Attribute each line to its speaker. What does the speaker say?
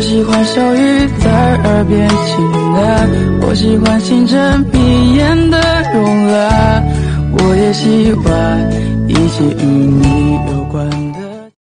Speaker 1: 喜欢小雨在耳边轻喃，我喜欢星辰闭眼的慵懒，我也喜欢一切与你有关。